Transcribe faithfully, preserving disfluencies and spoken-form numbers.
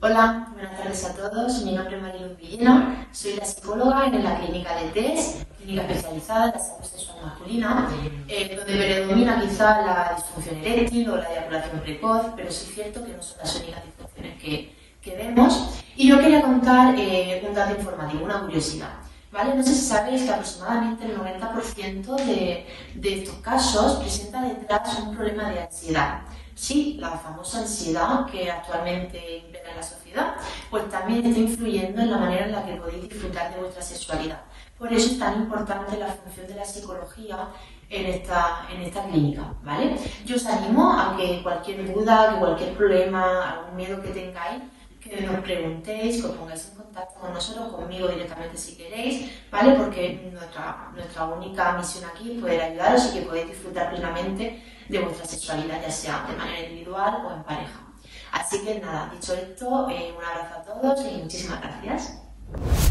Hola, buenas tardes a todos. Mi nombre es Mariluz Villena, soy la psicóloga en la clínica de T E S, clínica especializada en la salud sexual masculina, eh, donde predomina quizá la disfunción eréctil o la eyaculación precoz, pero sí es cierto que no son las únicas disfunciones que, que vemos. Y yo quería contar eh, un dato informativo, una curiosidad. ¿Vale? No sé si sabéis que aproximadamente el noventa por ciento de, de estos casos presenta detrás un problema de ansiedad. Sí, la famosa ansiedad que actualmente impera en la sociedad, pues también está influyendo en la manera en la que podéis disfrutar de vuestra sexualidad. Por eso es tan importante la función de la psicología en esta, en esta clínica, ¿vale? Yo os animo a que cualquier duda, que cualquier problema, algún miedo que tengáis, que nos preguntéis, que os pongáis en contacto con nosotros, conmigo directamente si queréis, ¿vale? Porque nuestra, nuestra única misión aquí es poder ayudaros y que podéis disfrutar plenamente de vuestra sexualidad, ya sea de manera individual o en pareja. Así que nada, dicho esto, eh, un abrazo a todos y muchísimas gracias.